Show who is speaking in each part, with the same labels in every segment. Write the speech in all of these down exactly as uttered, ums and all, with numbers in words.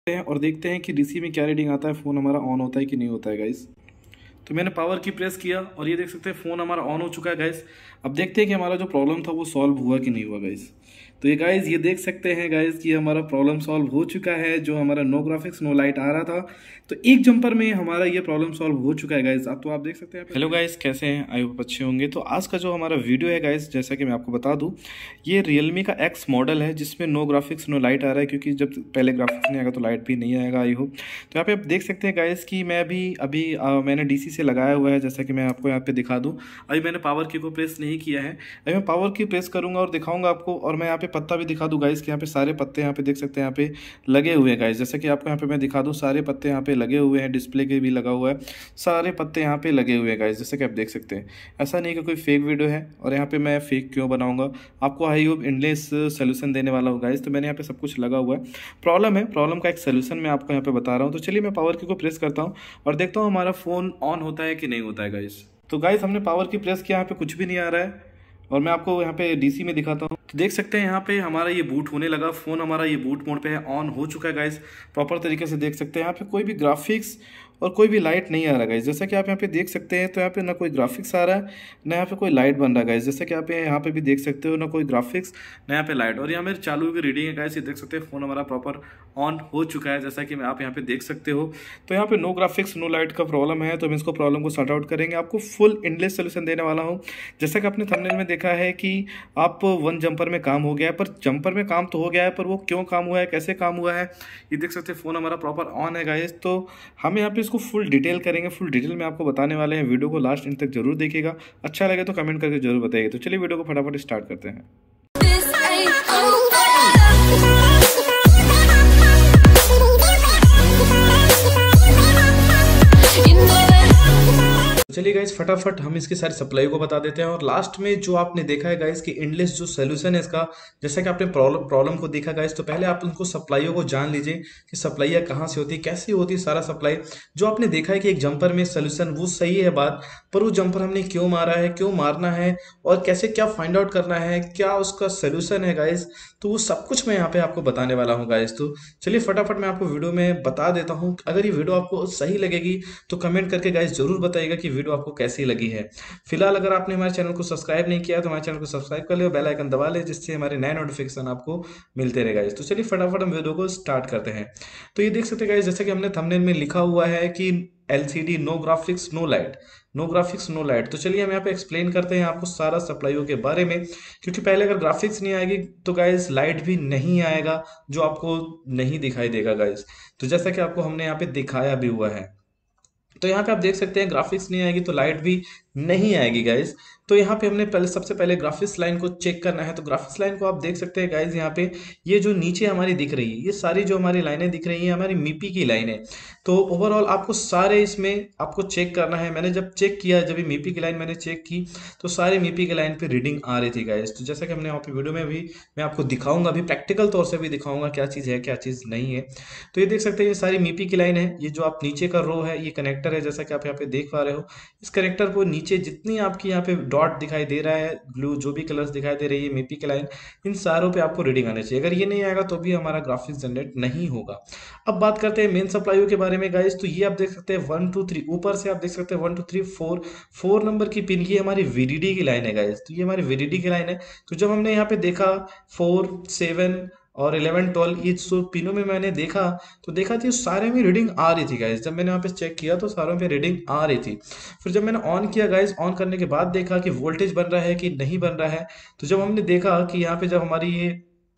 Speaker 1: हैं और देखते हैं कि डीसी में क्या रीडिंग आता है, फ़ोन हमारा ऑन होता है कि नहीं होता है गाइस। तो मैंने पावर की प्रेस किया और ये देख सकते हैं फ़ोन हमारा ऑन हो चुका है गाइस। अब देखते हैं कि हमारा जो प्रॉब्लम था वो सॉल्व हुआ कि नहीं हुआ गाइस। तो ये गाइस ये देख सकते हैं गाइस कि हमारा प्रॉब्लम सॉल्व हो चुका है। जो हमारा नो ग्राफिक्स नो लाइट आ रहा था, तो एक जंपर में हमारा ये प्रॉब्लम सॉल्व हो चुका है गाइस। अब तो आप देख सकते हैं। हेलो गाइस, कैसे हैं? आई होप अच्छे होंगे। तो आज का जो हमारा वीडियो है गाइस, जैसा कि मैं आपको बता दूं, ये रियलमी का एक्स मॉडल है जिसमें नो ग्राफिक्स नो लाइट आ रहा है, क्योंकि जब पहले ग्राफिक्स नहीं आएगा तो लाइट भी नहीं आएगा। आई होप तो यहाँ पे आप देख सकते हैं गाइस कि मैं भी अभी आ, मैंने डीसी से लगाया हुआ है, जैसा कि मैं आपको यहाँ पे दिखा दूं। अभी मैंने पावर की को प्रेस नहीं किया है, अभी मैं पावर की प्रेस करूंगा और दिखाऊंगा आपको। और मैं यहाँ पे पत्ता भी दिखा दूं गाइस कि यहाँ पे सारे पत्ते यहाँ पे देख सकते हैं यहाँ पे लगे हुए हैं गाइस। जैसे कि आपको यहाँ पे मैं दिखा दूं, सारे पत्ते यहाँ पे लगे हुए हैं, डिस्प्ले के भी लगा हुआ है, सारे पत्ते यहाँ पे लगे हुए हैं गाइस, जैसे कि आप देख सकते हैं। ऐसा नहीं कि कोई फेक वीडियो है, और यहाँ पे मैं फेक क्यों बनाऊंगा, आपको आई होप इंडलेस सोल्यूशन देने वाला हूँ गाइस। तो मैंने यहाँ पे सब कुछ लगा हुआ है। प्रॉब्लम है, प्रॉब्लम का एक सोल्यूशन मैं आपको यहाँ पे बता रहा हूँ। तो चलिए मैं पावर की को प्रेस करता हूँ और देखता हूँ हमारा फ़ोन ऑन होता है कि नहीं होता है गाइस। तो गाइस हमने पावर की प्रेस किया, यहाँ पे कुछ भी नहीं आ रहा है, और मैं आपको यहाँ पे डीसी में दिखाता हूँ। तो देख सकते हैं यहाँ पे हमारा ये बूट होने लगा, फ़ोन हमारा ये बूट मोड पे है, ऑन हो चुका है गाइस। प्रॉपर तरीके से देख सकते हैं यहाँ पे कोई भी ग्राफिक्स और कोई भी लाइट नहीं आ रहा गाइस। जैसा कि आप यहाँ पे देख सकते हैं, तो यहाँ पे ना कोई ग्राफिक्स आ रहा है, ना यहाँ पे कोई लाइट बन रहा है गाइस। जैसे कि आप यहाँ पे भी देख सकते हो, ना कोई ग्राफिक्स ना यहाँ पे लाइट। और यहाँ मेरे चालू की रीडिंग है गाइस, ये देख सकते हैं फ़ोन हमारा प्रॉपर ऑन हो चुका है, जैसा कि मैं आप यहाँ पे देख सकते हो। तो यहाँ पे नो ग्राफिक्स नो लाइट का प्रॉब्लम है, तो हम इसको प्रॉब्लम को सॉर्ट आउट करेंगे। आपको फुल इंडलेस सोल्यूशन देने वाला हूँ। जैसा कि आपने थंबनेल में देखा है कि आप वन जंपर में काम हो गया है, पर जंपर में काम तो हो गया है, पर वो क्यों काम हुआ है, कैसे काम हुआ है, ये देख सकते हैं फ़ोन हमारा प्रॉपर ऑन है गाइस। तो हम यहाँ पे इसको फुल डिटेल करेंगे, फुल डिटेल में आपको बताने वाले हैं। वीडियो को लास्ट एंड तक जरूर देखिएगा, अच्छा लगे तो कमेंट करके जरूर बताइए। तो चलिए वीडियो को फटाफट स्टार्ट करते हैं। चलिए गाइस फटाफट हम इसकी सारी सप्लाई को बता देते हैं। और लास्ट में जो आपने देखा है गाइस कि इंडलेस जो सोल्यूशन है इसका, जैसा कि आपने प्रॉब्लम प्रॉब्लम को देखा गाइस, तो पहले आप उनको सप्लाइयों को जान लीजिए कि सप्लाइयाँ कहाँ से होती है, कैसी होती है सारा सप्लाई। जो आपने देखा है कि एक जंपर में सोल्यूशन, वो सही है बात, पर वो जंपर हमने क्यों मारा है, क्यों मारना है, और कैसे क्या फाइंड आउट करना है, क्या उसका सोल्यूशन है गाइस, तो वो सब कुछ मैं यहाँ पे आपको बताने वाला हूँ गाइस। तो चलिए फटाफट मैं आपको वीडियो में बता देता हूँ। अगर ये वीडियो आपको सही लगेगी तो कमेंट करके गाइस जरूर बताइएगा कि वीडियो आपको कैसी लगी है। फिलहाल अगर आपने हमारे चैनल को सब्सक्राइब नहीं किया तो हमारे चैनल को सब्सक्राइब कर ले और बेल आइकन दबा ले, जिससे हमारे नए नोटिफिकेशन आपको मिलते रहेगा। तो चलिए फटाफट हम वीडियो को स्टार्ट करते हैं। तो ये देख सकते हैं गाइस, जैसे कि हमने थंबनेल में लिखा हुआ है कि LCD no graphics no light, no graphics no light. तो चलिए हम यहाँ पे एक्सप्लेन करते हैं आपको सारा सप्लाइयों के बारे में, क्योंकि पहले अगर ग्राफिक्स नहीं आएगी तो गाइस लाइट भी नहीं आएगा, जो आपको नहीं दिखाई देगा गाइस। तो जैसा कि आपको हमने यहाँ पे दिखाया भी हुआ है, तो यहाँ पे आप देख सकते हैं ग्राफिक्स नहीं आएगी तो लाइट भी नहीं आएगी गाइस। तो यहाँ पे हमने पहले सबसे पहले ग्राफिक्स लाइन को चेक करना है। तो ग्राफिक्स लाइन को आप देख सकते हैं गाइस, यहाँ पे ये जो नीचे हमारी दिख रही है, ये सारी जो हमारी लाइनें दिख रही हैं हमारी मीपी की लाइनें। तो ओवरऑल आपको सारे इसमें आपको चेक करना है। मैंने जब चेक किया, जब मीपी की लाइन मैंने चेक की, तो सारे मीपी की लाइन पे रीडिंग आ रही थी गाइस। तो जैसा कि हमने यहाँ पे वीडियो में भी मैं आपको दिखाऊंगा, अभी प्रैक्टिकल तौर से भी दिखाऊंगा क्या चीज़ है क्या चीज़ नहीं है। तो ये देख सकते हैं ये सारी मीपी की लाइन है। ये जो आप नीचे का रो है ये कनेक्टर है, जैसा कि आप यहाँ पे देख पा रहे हो। इस कनेक्टर को नीचे जितनी आपकी यहाँ पे डॉट दिखाई दे रहा है, ब्लू जो भी कलर्स दिखाई दे रही है मीपी की लाइन, इन सारों पे आपको रीडिंग आनी चाहिए। अगर ये नहीं आएगा तो भी हमारा ग्राफिक्स जनरेट नहीं होगा। अब बात करते हैं मेन सप्लाईयों के बारे में गाइस। तो ये आप देख सकते हैं वन टू थ्री, ऊपर से आप देख सकते हैं one two three four, four number की पिन की हमारी वीडीडी की लाइन है गाइस। तो ये हमारी वीडीडी की लाइन है। तो जब हमने यहाँ पे देखा फोर सेवन और इलेवन ट्वेल्व, ये जो पिनों में मैंने देखा, तो देखा थी सारे में रीडिंग आ रही थी गाइस। जब मैंने वहाँ पे चेक किया तो सारों पे रीडिंग आ रही थी। फिर जब मैंने ऑन किया गाइस, ऑन करने के बाद देखा कि वोल्टेज बन रहा है कि नहीं बन रहा है। तो जब हमने देखा कि यहाँ पे जब हमारी ये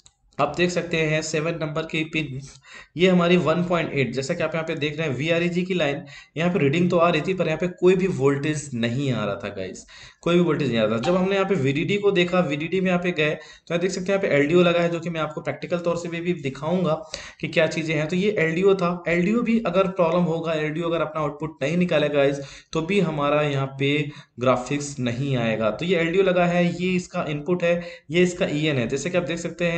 Speaker 1: आप देख सकते हैं सेवन नंबर की पिन, ये हमारी वन पॉइंट एट, जैसा कि आप यहाँ पे देख रहे हैं वी आर ई जी की लाइन, यहाँ पे रीडिंग तो आ रही थी पर यहाँ पे कोई भी वोल्टेज नहीं आ रहा था गाइस, कोई भी वोल्टेज नहीं आ रहा था। जब हमने यहाँ पे वीडीडी को देखा, वीडीडी में यहाँ पे गए तो यहाँ देख सकते हैं यहाँ पे एलडीओ लगा है, जो कि मैं आपको प्रैक्टिकल तौर से भी, भी दिखाऊंगा कि क्या चीजें हैं। तो ये एलडीओ था। एलडीओ भी अगर प्रॉब्लम होगा, एलडीओ अगर अपना आउटपुट नहीं निकालेगा गाइस, तो भी हमारा यहाँ पे ग्राफिक्स नहीं आएगा। तो ये एलडीओ लगा है, ये इसका इनपुट है, ये इसका ई एन है। जैसे कि आप देख सकते हैं यहाँ पे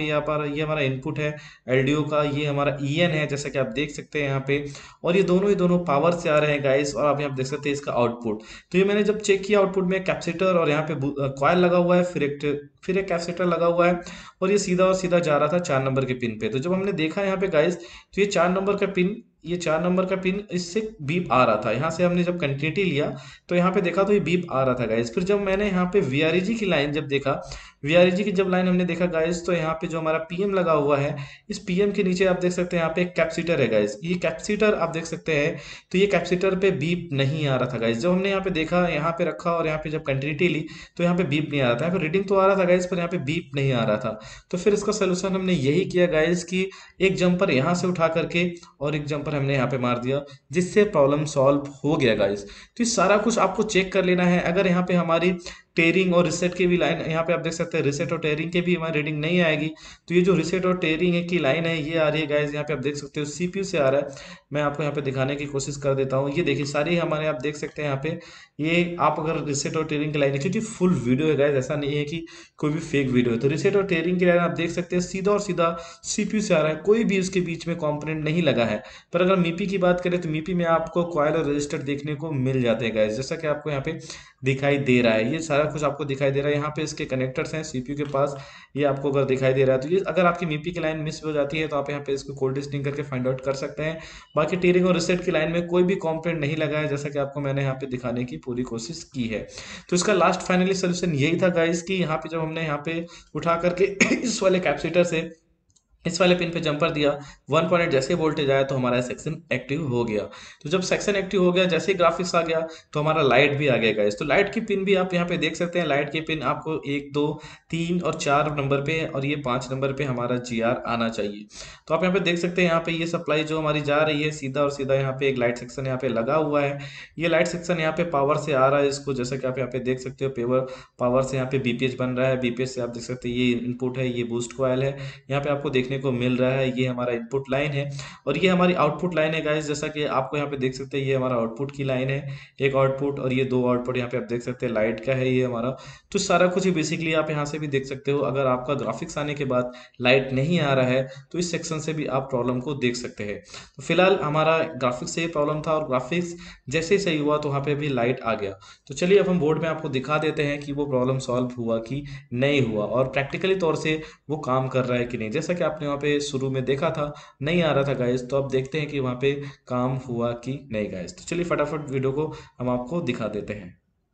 Speaker 1: यहाँ पर ये हमारा इनपुट है एलडीओ का, ये हमारा ईएन है जैसा कि आप देख सकते हैं यहाँ पे, और ये दोनों ही दोनों पावर से आ रहे हैं गाइस। और आप यहाँ देख सकते हैं इसका आउटपुट। तो ये मैंने जब चेक किया आउटपुट में कैपेसिटर और यहाँ पे कॉइल लगा हुआ है, फिर एक फिर एक कैपेसिटर लगा हुआ है, और ये सीधा और सीधा जा रहा था चार नंबर के पिन पे। तो जब हमने देखा यहाँ पे गाइस, तो ये चार नंबर का पिन ये चार नंबर का पिन इससे बीप आ रहा था। यहाँ से हमने जब कंटिन्यूटी लिया तो यहाँ पे देखा तो ये बीप आ रहा था गाइस। फिर जब मैंने यहाँ पे वीआरईजी की लाइन जब देखा, वीआरईजी की जब लाइन हमने देखा गाइस, तो यहाँ पे जो हमारा पीएम लगा हुआ है, इस पीएम के नीचे आप देख सकते हैं यहाँ पे एक कैपेसिटर है गाइस। ये कैपेसिटर आप देख सकते हैं, तो ये कैपेसिटर पे बीप नहीं आ रहा था गाइस। जब हमने यहाँ पे देखा, यहाँ पे रखा और यहाँ पे जब कंटिन्यूटी ली तो यहाँ पे बीप नहीं आ रहा था। यहाँ पे रीडिंग तो आ रहा था गाइस, पर यहाँ पे बीप नहीं आ रहा था। तो फिर इसका सोल्यूशन हमने यही किया गाइस कि एक जंपर यहाँ से उठा करके और एक जंपर हमने यहाँ पे मार दिया, जिससे प्रॉब्लम सॉल्व हो गया गाइस। तो ये सारा कुछ आपको चेक कर लेना है। अगर यहाँ पे हमारी टेयरिंग और रिसेट की भी लाइन, यहाँ पे आप देख सकते हैं रिसेट और टेयरिंग के भी हमारी रीडिंग नहीं आएगी। तो ये जो रिसेट और टेयरिंग की लाइन है ये आ रही है गाइस, यहाँ पे आप देख सकते हो सीपीयू से आ रहा है। मैं आपको यहाँ पे दिखाने की कोशिश कर देता हूँ। ये देखिए सारी हमारे आप देख सकते हैं यहाँ पे, ये आप अगर रिसेट और टेयरिंग की लाइन है, क्योंकि फुल वीडियो है गाइस, ऐसा नहीं है कि कोई भी फेक वीडियो है। तो रिसेट और टेयरिंग की लाइन आप देख सकते हैं सीधा और सीधा सीपीयू से आ रहा है, कोई भी उसके बीच में कॉम्पोनेंट नहीं लगा है। पर अगर मीपी की बात करें तो मीपी में आपको कॉइल और रजिस्टर देखने को मिल जाते हैं गाइस, जैसा कि आपको यहाँ पे दिखाई दे रहा है। ये सारा कुछ आपको दिखाई दे रहा है। यहाँ पे इसके कनेक्टर्स हैं सीपीयू के पास, ये आपको अगर दिखाई दे रहा है। तो ये अगर आपकी मीपी की लाइन मिस हो जाती है तो आप यहाँ पे इसको कोल्ड टेस्टिंग करके फाइंड आउट कर सकते हैं। बाकी टीयरिंग और रिसेट की लाइन में कोई भी कॉम्पोनेंट नहीं लगा है, जैसा कि आपको मैंने यहाँ पे दिखाने की पूरी कोशिश की है। तो इसका लास्ट फाइनली सोल्यूशन यही था गाइस कि यहाँ पे जब हमने यहाँ पे उठा करके इस वाले कैपेसिटर से इस वाले पिन पे जंपर दिया, वन पॉइंट एट जैसे वोल्टेज आया तो हमारा सेक्शन एक्टिव हो गया। तो जब सेक्शन एक्टिव हो गया, जैसे ही ग्राफिक्स आ गया तो हमारा लाइट भी आ गया गाइस। तो लाइट की पिन भी आप यहाँ पे देख सकते हैं। लाइट के पिन आपको एक दो तीन और चार नंबर पे और ये पांच नंबर पे हमारा जी आर आना चाहिए। तो आप यहाँ पे देख सकते हैं, यहाँ पे ये सप्लाई जो हमारी जा रही है सीधा और सीधा यहाँ पे एक लाइट सेक्शन यहाँ पे लगा हुआ है। ये लाइट सेक्शन यहाँ पे पावर से आ रहा है इसको, जैसा कि आप यहाँ पे देख सकते हो पेवर पावर से यहाँ पे बीपीएच बन रहा है। बीपीएच से आप देख सकते हैं ये इनपुट है, ये बूस्ट कॉइल है, यहाँ पे आपको देखने को मिल रहा है। ये हमारा इनपुट लाइन है और ये हमारी आउटपुट लाइन है गाइस, जैसा कि आपको यहाँ पे देख सकते हैं ये हमारा आउटपुट की लाइन है, एक आउटपुट और ये दो आउटपुट यहाँ पे आप देख सकते हैं लाइट का है ये हमारा। तो सारा कुछ ही बेसिकली आप यहाँ से भी देख सकते हो। अगर आपका ग्राफिक्स आने के बाद लाइट नहीं आ रहा है तो इस सेक्शन से भी आप प्रॉब्लम को देख सकते हैं। तो फिलहाल हमारा ग्राफिक्स से ही प्रॉब्लम था और ग्राफिक्स जैसे ही सही हुआ तो वहाँ पे भी लाइट आ गया। तो चलिए अब हम बोर्ड में आपको दिखा देते हैं कि वो प्रॉब्लम सॉल्व हुआ कि नहीं हुआ और प्रैक्टिकली तौर से वो काम कर रहा है कि नहीं। जैसा कि आपने वहाँ पे शुरू में देखा था नहीं आ रहा था गाइस, तो अब देखते हैं कि वहाँ पे काम हुआ कि नहीं गाइस। तो चलिए फटाफट वीडियो को हम आपको दिखा देते हैं।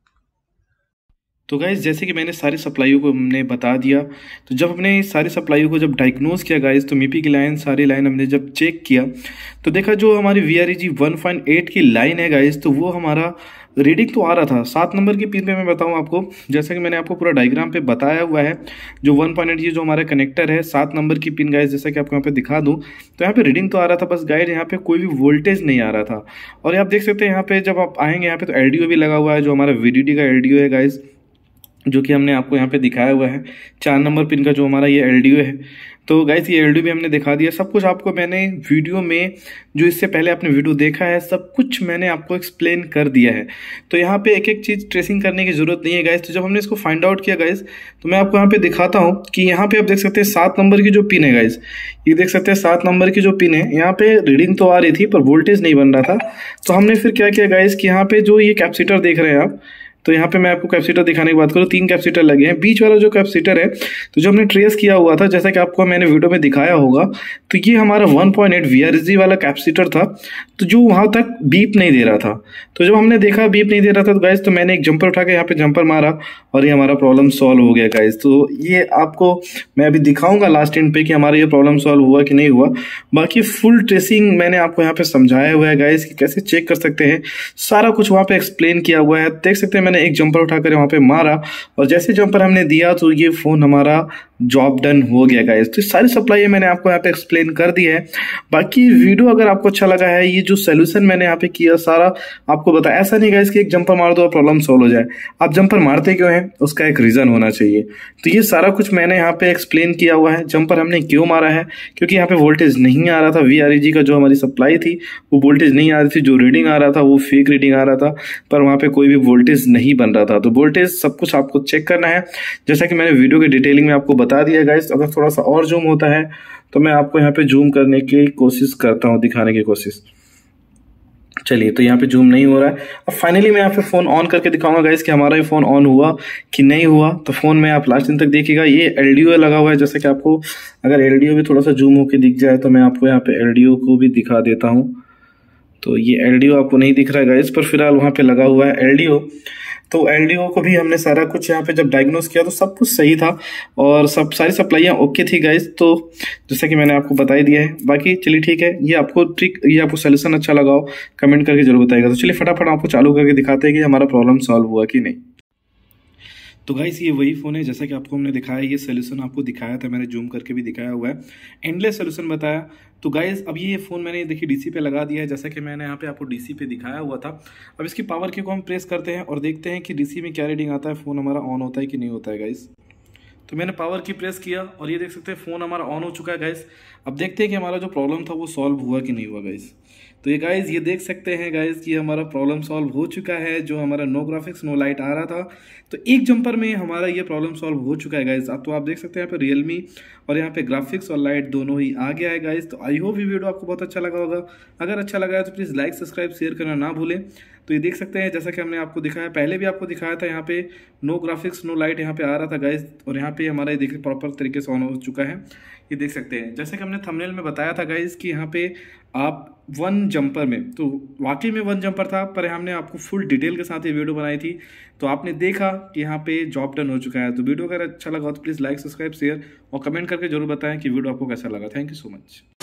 Speaker 2: तो गाइस जैसे कि मैंने सारी सप्लाइयों को हमने बता दिया, तो जब हमने सारी सप्लाइयों को जब डायग्नोज किया गाइस, तो मीपी की लाइन सारी लाइन हमने जब चेक किया तो देखा जो हमारी वीआरईजी वन पॉइंट एट की लाइन है गाइस, तो वो हमारा रीडिंग तो आ रहा था सात नंबर की पिन पे। मैं बताऊं आपको, जैसा कि मैंने आपको पूरा डायग्राम पे बताया हुआ है, जो वन पॉइंट एट ये जो हमारा कनेक्टर है सात नंबर की पिन गाइस, जैसा कि आपको यहाँ पे दिखा दूं तो यहाँ पे रीडिंग तो आ रहा था, बस गाइड यहाँ पे कोई भी वोल्टेज नहीं आ रहा था। और आप देख सकते हैं यहाँ पे जब आप आएंगे यहाँ पे तो एलडीओ भी लगा हुआ है, जो हमारा वीडीडी का एलडीओ है गाइस, जो कि हमने आपको यहाँ पे दिखाया हुआ है चार नंबर पिन का जो हमारा ये एलडीओ है। तो गाइस ये एलडीओ भी हमने दिखा दिया, सब कुछ आपको मैंने वीडियो में जो इससे पहले आपने वीडियो देखा है सब कुछ मैंने आपको एक्सप्लेन कर दिया है। तो यहाँ पे एक एक चीज़ ट्रेसिंग करने की जरूरत नहीं है गाइस। तो जब हमने इसको फाइंड आउट किया गाइस, तो मैं आपको यहाँ पे दिखाता हूँ कि यहाँ पे आप देख सकते हैं सात नंबर की जो पिन है गाइस, ये देख सकते हैं सात नंबर की जो पिन है, यहाँ पे रीडिंग तो आ रही थी पर वोल्टेज नहीं बन रहा था। तो हमने फिर क्या किया गाइस कि यहाँ पे जो ये कैपेसिटर देख रहे हैं आप, तो यहाँ पे मैं आपको कैपेसिटर दिखाने की बात करूँ, तीन कैपेसिटर लगे हैं। बीच वाला जो कैपेसिटर है तो जो हमने ट्रेस किया हुआ था, जैसा कि आपको मैंने वीडियो में दिखाया होगा, तो ये हमारा वन पॉइंट एट वीआरईजी वाला कैपेसिटर था, तो जो वहाँ तक बीप नहीं दे रहा था। तो जब हमने देखा बीप नहीं दे रहा था तो गाइस, तो मैंने एक जंपर उठा के यहाँ पे जंपर मारा और ये हमारा प्रॉब्लम सॉल्व हो गया गाइस। तो ये आपको मैं अभी दिखाऊंगा लास्ट एंड पे कि हमारा ये प्रॉब्लम सॉल्व हुआ कि नहीं हुआ। बाकी फुल ट्रेसिंग मैंने आपको यहाँ पे समझाया हुआ है गाइस कि कैसे चेक कर सकते हैं, सारा कुछ वहाँ पे एक्सप्लेन किया हुआ है। देख सकते हैं मैंने एक जंपर उठाकर वहाँ पे मारा और जैसे जंपर हमने दिया तो ये फोन हमारा जॉब डन हो गया गाइस। तो सारी सप्लाई मैंने आपको यहाँ पे एक्सप्लेन कर दी है। बाकी वीडियो अगर आपको अच्छा लगा है, ये जो सोल्यूशन मैंने यहाँ पे किया सारा आपको बताया, ऐसा नहीं गाइस कि एक जंपर मार दो और प्रॉब्लम सॉल्व हो जाए। आप जंपर मारते क्यों हैं उसका एक रीजन होना चाहिए। तो ये सारा कुछ मैंने यहाँ पे एक्सप्लेन किया हुआ है। जंपर हमने क्यों मारा है, क्योंकि यहाँ पे वोल्टेज नहीं आ रहा था, वीआरईजी का जो हमारी सप्लाई थी वो वोल्टेज नहीं आ रही थी, जो रीडिंग आ रहा था वो फेक रीडिंग आ रहा था, पर वहाँ पे कोई भी वोल्टेज नहीं नहीं बन रहा था। तो वोल्टेज सब कुछ आपको चेक करना है, जैसा कि मैंने वीडियो के डिटेलिंग में आपको बता दिया गाइस। अगर थोड़ा सा और जूम होता है तो मैं आपको यहाँ पे जूम करने की कोशिश करता हूँ, दिखाने की कोशिश। चलिए, तो यहाँ पे जूम नहीं हो रहा है। अब फाइनली मैं यहाँ पे फ़ोन ऑन करके दिखाऊंगा गाइस कि हमारा ये फ़ोन ऑन हुआ कि नहीं हुआ। तो फ़ोन में आप लास्ट दिन तक देखिएगा, ये एलडीओ लगा हुआ है। जैसे कि आपको अगर एलडीओ भी थोड़ा सा जूम होके दिख जाए तो मैं आपको यहाँ पे एलडीओ को भी दिखा देता हूँ। तो ये एलडीओ आपको नहीं दिख रहा है गाइस, पर फिलहाल वहाँ पे लगा हुआ है एलडीओ। तो एलडीओ को भी हमने सारा कुछ यहाँ पे जब डायग्नोस किया तो सब कुछ सही था और सब सारी सप्लाइयाँ ओके थी गाइस। तो जैसा कि मैंने आपको बता ही दिया है। बाकी चलिए ठीक है, ये आपको ट्रिक, ये आपको सोल्यूशन अच्छा लगा हो कमेंट करके जरूर बताइएगा। तो चलिए फटाफट आपको चालू करके दिखाते हैं कि हमारा प्रॉब्लम सॉल्व हुआ कि नहीं। तो गाइस ये वही फ़ोन है जैसा कि आपको हमने दिखाया, ये सोल्यूशन आपको दिखाया था, मैंने जूम करके भी दिखाया हुआ है, एंडलेस सोल्यूशन बताया। तो गाइस अब ये फ़ोन मैंने देखिए डीसी पे लगा दिया है, जैसा कि मैंने यहाँ पे आपको डीसी पे दिखाया हुआ था। अब इसकी पावर की को हम प्रेस करते हैं और देखते हैं कि डीसी में क्या रीडिंग आता है, फ़ोन हमारा ऑन होता है कि नहीं होता है गाइस। तो मैंने पावर की प्रेस किया और ये देख सकते हैं फ़ोन हमारा ऑन हो चुका है गाइस। अब देखते हैं कि हमारा जो प्रॉब्लम था वो सॉल्व हुआ कि नहीं हुआ गाइस। तो ये गाइस ये देख सकते हैं गाइस कि हमारा प्रॉब्लम सॉल्व हो चुका है। जो हमारा नो ग्राफिक्स नो लाइट आ रहा था, तो एक जंपर में हमारा ये प्रॉब्लम सॉल्व हो चुका है गाइस। अब तो आप देख सकते हैं यहाँ पे रियलमी और यहाँ पे ग्राफिक्स और लाइट दोनों ही आ गया है गाइस। तो आई होप ये वीडियो आपको बहुत अच्छा लगा होगा। अगर अच्छा लगा है तो प्लीज़ लाइक सब्सक्राइब शेयर करना ना भूलें। तो ये देख सकते हैं जैसा कि हमने आपको दिखाया, पहले भी आपको दिखाया था, यहाँ पे नो ग्राफिक्स नो लाइट यहाँ पे आ रहा था गाइस। और यहाँ पे हमारा ये देखिए प्रॉपर तरीके से ऑन हो चुका है, ये देख सकते हैं। जैसे कि हमने थंबनेल में बताया था गाइस कि यहाँ पे आप वन जंपर में, तो वाकई में वन जंपर था, पर हमने आपको फुल डिटेल के साथ ये वीडियो बनाई थी। तो आपने देखा कि यहाँ पे जॉब डन हो चुका है। तो वीडियो अगर अच्छा लगा तो प्लीज़ लाइक सब्सक्राइब शेयर और कमेंट करके जरूर बताएं कि वीडियो आपको कैसा लगा। Thank you so much.